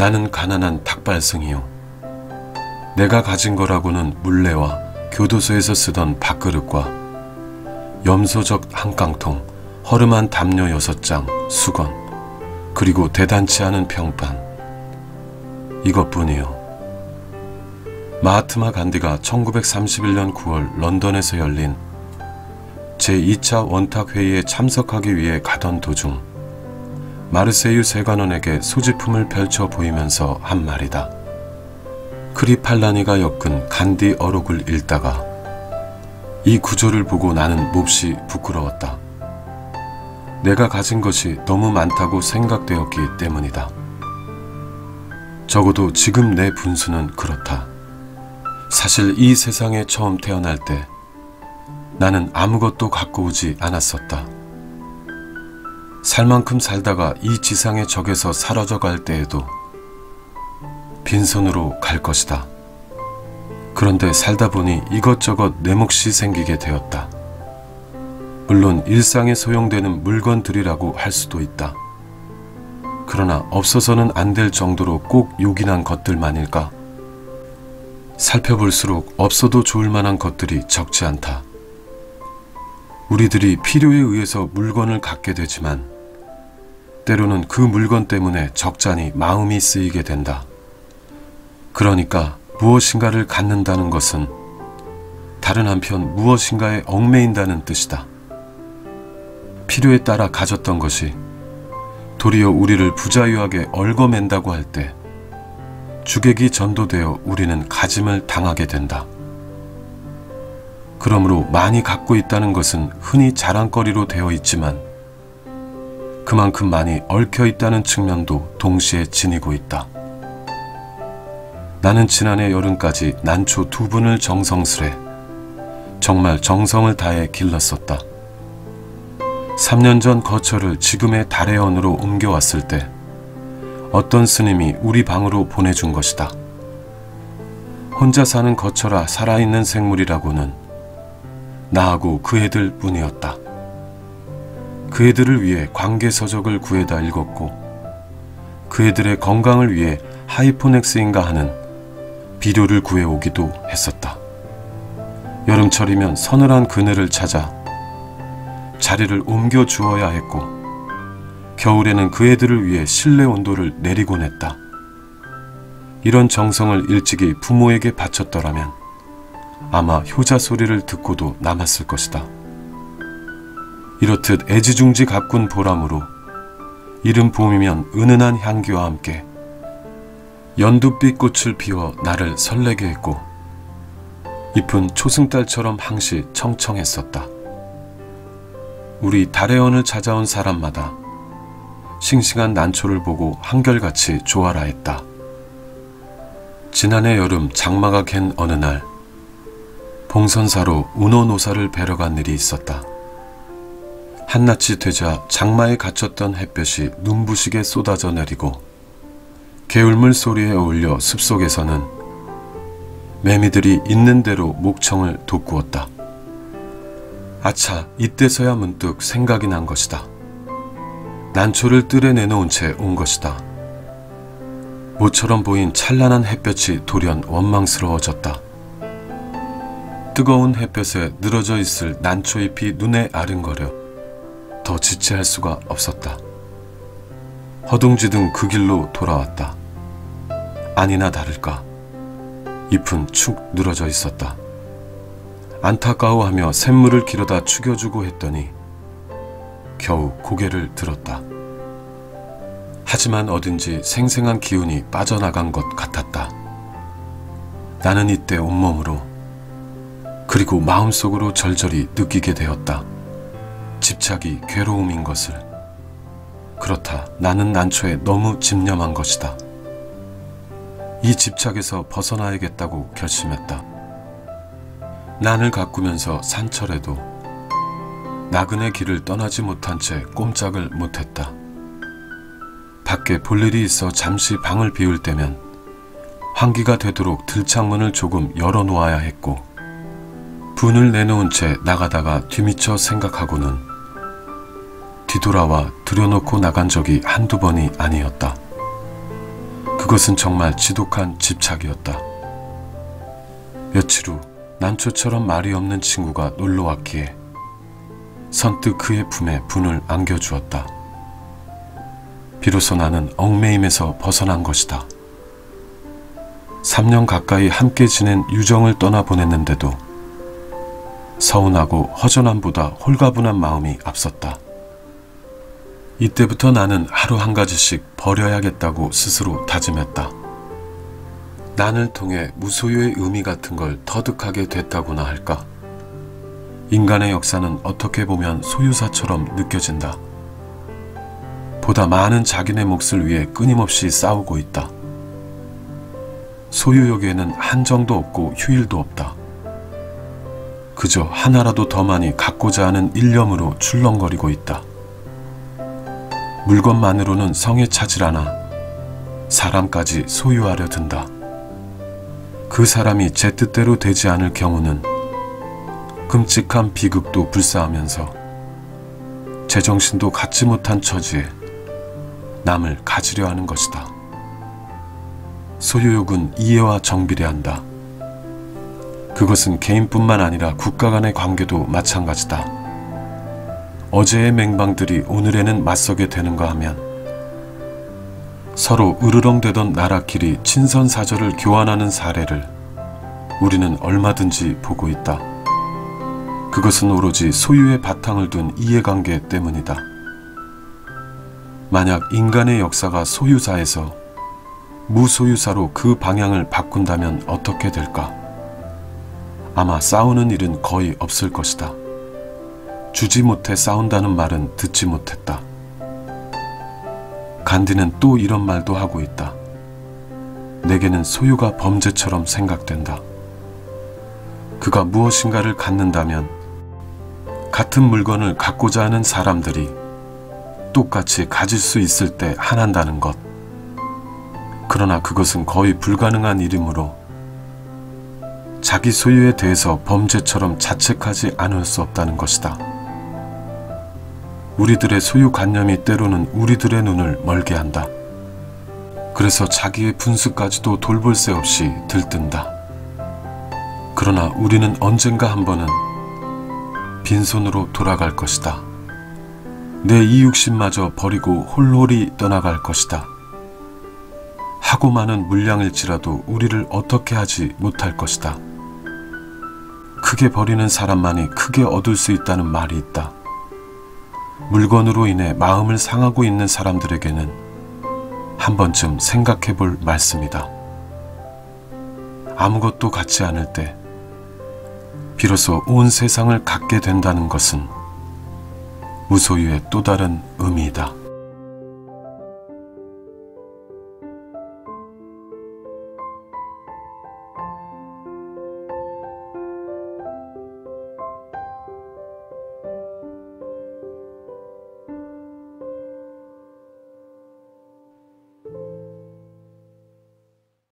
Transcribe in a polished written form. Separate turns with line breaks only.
나는 가난한 닭발승이요. 내가 가진 거라고는 물레와 교도소에서 쓰던 밥그릇과 염소적 한 깡통, 허름한 담요 6장, 수건, 그리고 대단치 않은 평판. 이것뿐이요. 마하트마 간디가 1931년 9월 런던에서 열린 제2차 원탁회의에 참석하기 위해 가던 도중 마르세유 세관원에게 소지품을 펼쳐 보이면서 한 말이다. 크리팔라니가 엮은 간디 어록을 읽다가 이 구조를 보고 나는 몹시 부끄러웠다. 내가 가진 것이 너무 많다고 생각되었기 때문이다. 적어도 지금 내 분수는 그렇다. 사실 이 세상에 처음 태어날 때 나는 아무것도 갖고 오지 않았었다. 살 만큼 살다가 이 지상의 적에서 사라져 갈 때에도 빈손으로 갈 것이다. 그런데 살다 보니 이것저것 내 몫이 생기게 되었다. 물론 일상에 소용되는 물건들이라고 할 수도 있다. 그러나 없어서는 안 될 정도로 꼭 요긴한 것들만일까? 살펴볼수록 없어도 좋을 만한 것들이 적지 않다. 우리들이 필요에 의해서 물건을 갖게 되지만 때로는 그 물건 때문에 적잖이 마음이 쓰이게 된다. 그러니까 무엇인가를 갖는다는 것은 다른 한편 무엇인가에 얽매인다는 뜻이다. 필요에 따라 가졌던 것이 도리어 우리를 부자유하게 얽어맨다고 할 때 주객이 전도되어 우리는 가짐을 당하게 된다. 그러므로 많이 갖고 있다는 것은 흔히 자랑거리로 되어 있지만 그만큼 많이 얽혀 있다는 측면도 동시에 지니고 있다. 나는 지난해 여름까지 난초 2분을 정성스레 정말 정성을 다해 길렀었다. 3년 전 거처를 지금의 다래원으로 옮겨왔을 때 어떤 스님이 우리 방으로 보내준 것이다. 혼자 사는 거처라 살아있는 생물이라고는 나하고 그 애들 뿐이었다. 그 애들을 위해 관계서적을 구해다 읽었고 그 애들의 건강을 위해 하이포넥스인가 하는 비료를 구해오기도 했었다. 여름철이면 서늘한 그늘을 찾아 자리를 옮겨 주어야 했고 겨울에는 그 애들을 위해 실내 온도를 내리곤 했다. 이런 정성을 일찍이 부모에게 바쳤더라면 아마 효자 소리를 듣고도 남았을 것이다. 이렇듯 애지중지 가꾼 보람으로 이른 봄이면 은은한 향기와 함께 연두빛 꽃을 피워 나를 설레게 했고 잎은 초승달처럼 항시 청청했었다. 우리 다래원을 찾아온 사람마다 싱싱한 난초를 보고 한결같이 좋아라 했다. 지난해 여름 장마가 갠 어느 날 봉선사로 운어노사를 뵈러 간 일이 있었다. 한낮이 되자 장마에 갇혔던 햇볕이 눈부시게 쏟아져 내리고 개울물 소리에 어울려 숲속에서는 매미들이 있는 대로 목청을 돋구었다. 아차, 이때서야 문득 생각이 난 것이다. 난초를 뜰에 내놓은 채 온 것이다. 모처럼 보인 찬란한 햇볕이 돌연 원망스러워졌다. 뜨거운 햇볕에 늘어져 있을 난초잎이 눈에 아른거려 더 지체할 수가 없었다. 허둥지둥 그 길로 돌아왔다. 아니나 다를까 잎은 축 늘어져 있었다. 안타까워하며 샘물을 길어다 죽여주고 했더니 겨우 고개를 들었다. 하지만 어딘지 생생한 기운이 빠져나간 것 같았다. 나는 이때 온몸으로 그리고 마음속으로 절절히 느끼게 되었다. 집착이 괴로움인 것을. 그렇다, 나는 난초에 너무 집념한 것이다. 이 집착에서 벗어나야겠다고 결심했다. 난을 가꾸면서 산철에도 나그네 길을 떠나지 못한 채 꼼짝을 못했다. 밖에 볼 일이 있어 잠시 방을 비울 때면 환기가 되도록 들창문을 조금 열어놓아야 했고 분을 내놓은 채 나가다가 뒤미쳐 생각하고는 뒤돌아와 들여놓고 나간 적이 한두 번이 아니었다. 그것은 정말 지독한 집착이었다. 며칠 후 난초처럼 말이 없는 친구가 놀러왔기에 선뜻 그의 품에 분을 안겨주었다. 비로소 나는 얽매임에서 벗어난 것이다. 3년 가까이 함께 지낸 유정을 떠나보냈는데도 서운하고 허전함보다 홀가분한 마음이 앞섰다. 이때부터 나는 하루 한 가지씩 버려야겠다고 스스로 다짐했다. 난을 통해 무소유의 의미 같은 걸 터득하게 됐다고나 할까? 인간의 역사는 어떻게 보면 소유사처럼 느껴진다. 보다 많은 자기네 몫을 위해 끊임없이 싸우고 있다. 소유욕에는 한정도 없고 휴일도 없다. 그저 하나라도 더 많이 갖고자 하는 일념으로 출렁거리고 있다. 물건만으로는 성에 차질 않아 사람까지 소유하려 든다. 그 사람이 제 뜻대로 되지 않을 경우는 끔찍한 비극도 불사하면서 제정신도 갖지 못한 처지에 남을 가지려 하는 것이다. 소유욕은 이해와 정비례한다. 그것은 개인뿐만 아니라 국가 간의 관계도 마찬가지다. 어제의 맹방들이 오늘에는 맞서게 되는가 하면 서로 으르렁대던 나라끼리 친선사절을 교환하는 사례를 우리는 얼마든지 보고 있다. 그것은 오로지 소유의 바탕을 둔 이해관계 때문이다. 만약 인간의 역사가 소유사에서 무소유사로 그 방향을 바꾼다면 어떻게 될까? 아마 싸우는 일은 거의 없을 것이다. 주지 못해 싸운다는 말은 듣지 못했다. 간디는 또 이런 말도 하고 있다. 내게는 소유가 범죄처럼 생각된다. 그가 무엇인가를 갖는다면 같은 물건을 갖고자 하는 사람들이 똑같이 가질 수 있을 때 한한다는 것. 그러나 그것은 거의 불가능한 일이므로 자기 소유에 대해서 범죄처럼 자책하지 않을 수 없다는 것이다. 우리들의 소유관념이 때로는 우리들의 눈을 멀게 한다. 그래서 자기의 분수까지도 돌볼 새 없이 들뜬다. 그러나 우리는 언젠가 한 번은 빈손으로 돌아갈 것이다. 내 이육신마저 버리고 홀홀히 떠나갈 것이다. 하고 많은 물량일지라도 우리를 어떻게 하지 못할 것이다. 크게 버리는 사람만이 크게 얻을 수 있다는 말이 있다. 물건으로 인해 마음을 상하고 있는 사람들에게는 한 번쯤 생각해 볼 말씀이다. 아무것도 갖지 않을 때 비로소 온 세상을 갖게 된다는 것은 무소유의 또 다른 의미이다.